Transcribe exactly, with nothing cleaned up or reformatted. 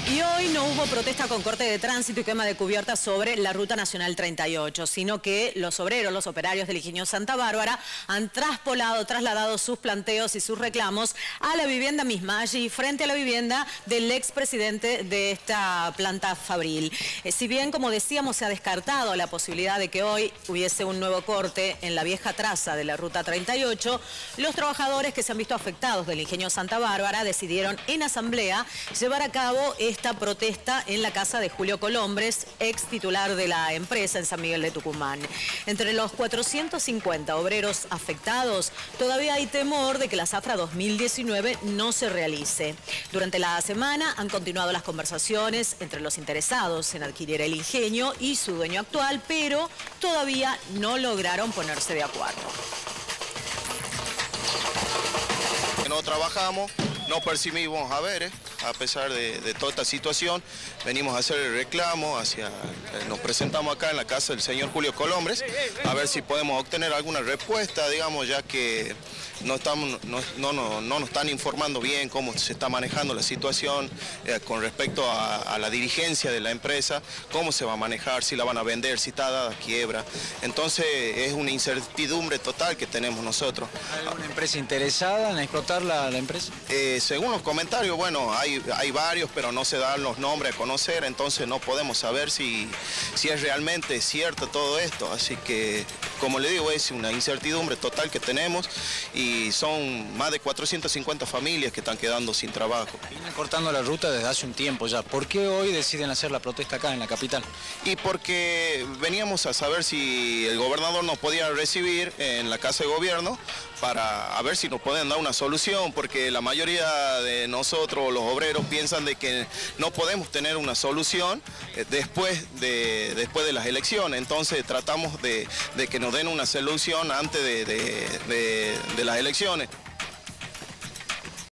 Y hoy no hubo protesta con corte de tránsito y quema de cubiertas sobre la Ruta Nacional treinta y ocho, sino que los obreros, los operarios del Ingenio Santa Bárbara han traspolado, trasladado sus planteos y sus reclamos a la vivienda misma, allí frente a la vivienda del expresidente de esta planta fabril. Eh, si bien, como decíamos, se ha descartado la posibilidad de que hoy hubiese un nuevo corte en la vieja traza de la Ruta treinta y ocho, los trabajadores que se han visto afectados del Ingenio Santa Bárbara decidieron en asamblea llevar a cabo esta protesta en la casa de Julio Colombres, ex titular de la empresa en San Miguel de Tucumán. Entre los cuatrocientos cincuenta obreros afectados, todavía hay temor de que la zafra dos mil diecinueve no se realice. Durante la semana han continuado las conversaciones entre los interesados en adquirir el ingenio y su dueño actual, pero todavía no lograron ponerse de acuerdo. No trabajamos, no percibimos haberes, a pesar de, de toda esta situación. Venimos a hacer el reclamo, hacia, nos presentamos acá en la casa del señor Julio Colombres, a ver si podemos obtener alguna respuesta, digamos, ya que no, estamos, no, no, no, no nos están informando bien cómo se está manejando la situación eh, con respecto a, a la dirigencia de la empresa, cómo se va a manejar, si la van a vender, si está dada quiebra. Entonces es una incertidumbre total que tenemos nosotros. ¿Hay alguna empresa interesada en explotar la, la empresa? Eh, según los comentarios, bueno, hay, hay varios, pero no se dan los nombres a conocer, entonces no podemos saber si, si es realmente cierto todo esto. Así que, como le digo, es una incertidumbre total que tenemos y son más de cuatrocientas cincuenta familias que están quedando sin trabajo. Vienen cortando la ruta desde hace un tiempo ya. ¿Por qué hoy deciden hacer la protesta acá en la capital? Y porque veníamos a saber si el gobernador nos podía recibir en la Casa de Gobierno para a ver si nos pueden dar una solución, porque la mayoría de nosotros, los obreros, piensan de que no podemos tener una solución eh, después, de, después de las elecciones. Entonces tratamos de, de que nos den una solución antes de, de, de, de las elecciones.